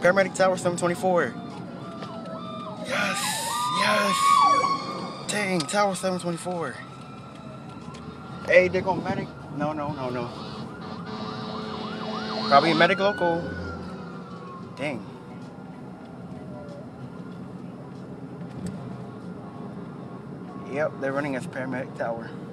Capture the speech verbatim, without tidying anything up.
Paramedic Tower seven twenty-four. Yes, yes. Dang, Tower seven twenty-four. Hey, they're going medic. No, no, no, no. Probably a medic local. Dang. Yep, they're running as Paramedic Tower.